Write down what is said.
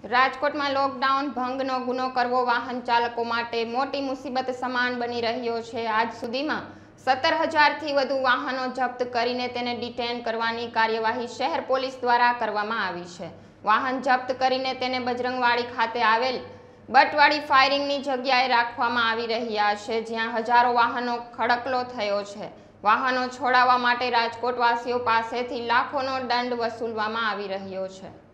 રાજકોટમાં લોકડાઉન ભંગનો ગુનો કરવો વાહન ચાલકો માટે મોટી મુસીબત સમાન બની રહ્યો છે। આજ સુધીમાં 17,000થી વધુ વાહનો જપ્ત કરીને તેને ડિટેન કરવાની કાર્યવાહી શહેર પોલીસ દ્વારા કરવામાં આવી છે। વાહન જપ્ત કરીને તેને બજરંગવાડી ખાતે આવેલ બટવાડી ફાયરિંગની જગ્યાએ રાખવામાં આવી રહ્યા છે, જ્યાં હજારો વાહનો ખડકલો થયો છે। વાહનો છોડાવવા માટે રાજકોટવાસીઓ પાસેથી લાખોનો દંડ વસૂલવામાં આવી રહ્યો છે।